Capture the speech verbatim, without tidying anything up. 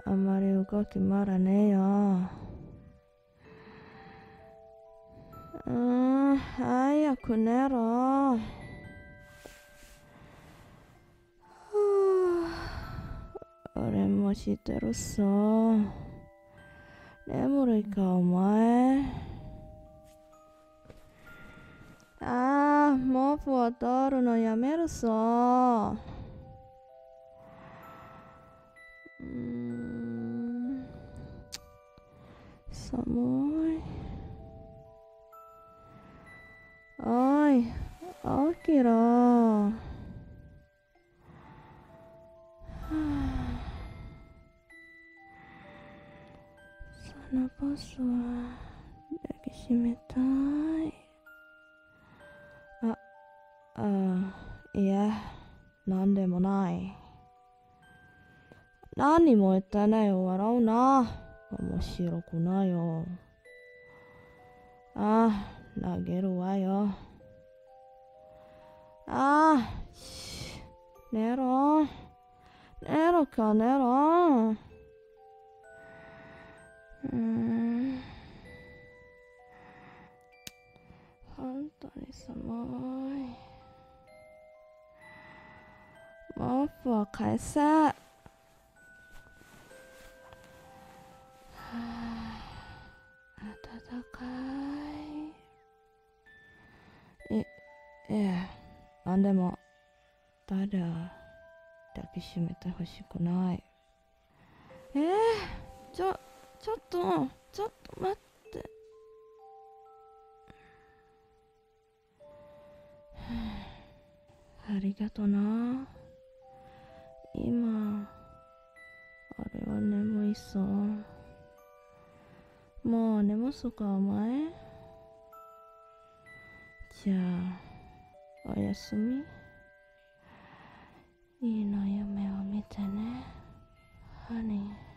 あんまり動きまらねえよ。うーん、早く寝ろ。はあ、俺もしてるさ。眠いかお前。ああ、毛布を取るのやめるさ。うーん、寒い。おい、起きろ。はあ、そのボスは抱きしめたい。あ、ああ、いや、なんでもない。何も言ってないよ、笑うな。面白くないよ。ああ、投げるわよ。ああ、し寝ろ。寝ろか寝ろ。うーん。本当に寒い。毛布を返せ。はあ、暖かい。い、いえ、なんでも、ただ、抱きしめてほしくない。えー、ちょ、ちょっと、ちょっと待って。ありがとな。今、あれは眠いさ。もう寝ますか、お前。じゃあ、おやすみ。いいの夢を見てね、ハニー。